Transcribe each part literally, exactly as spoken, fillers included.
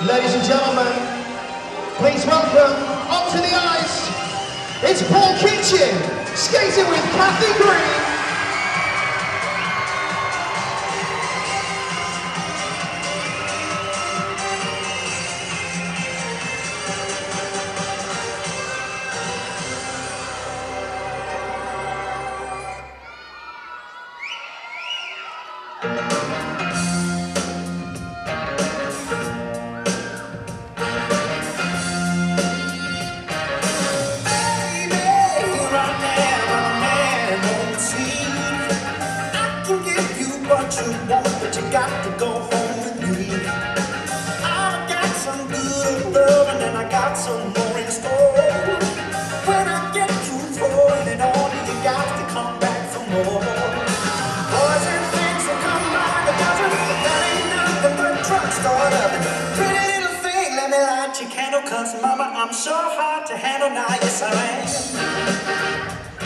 Ladies and gentlemen, please welcome onto the ice, it's Paul Kitchen, skating with Kathy Green. What you want, but you got to go home with me. I got some good love and then I got some more in store. When I get through throwing it on, you got to come back for more. Boys and things will come by the dozen, but that ain't nothing but drugstore loving. Pretty little thing, let me light your candle, cause mama, I'm so hard to handle now, yes I am.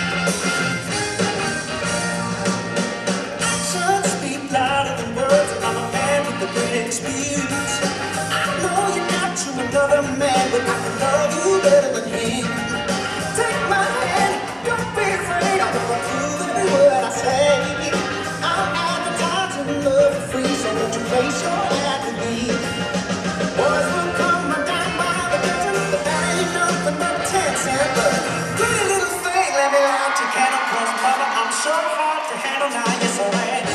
Experience. I know you're not to another man, but I can love you better than him. Take my hand, don't be afraid. I'm gonna prove every word I say. I'm advertising love for free, so won't you place your ad with me? Boys will come and down by the dozen, but that ain't nothing but ten cent love. Pretty little thing, let me light your candle, cause mama, I'm so hard to handle now, yes I am.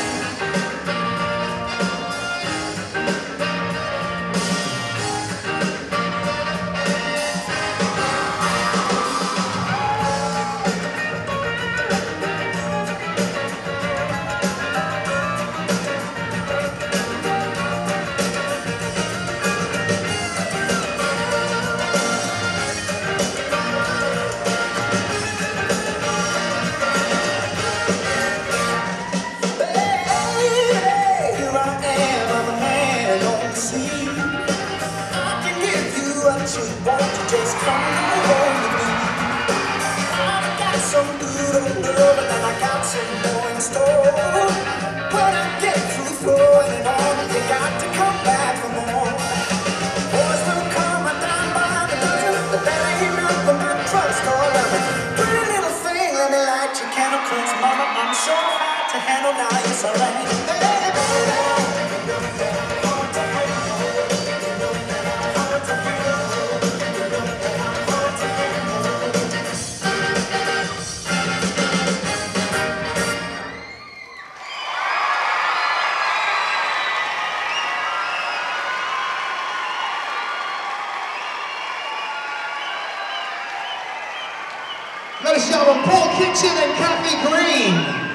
Just come home with me. I got some good old love and then I got some more in store. When I get through throwing it on, you got to come back for more. Boys will come and down by the dozen, but that ain't nothing but drugstore loving. Pretty little thing, let me light your candle, cause mama, I'm so hard to handle now, yes I am. Hey, baby. Ladies and gentlemen, Paul Kitchen and Kathy Green.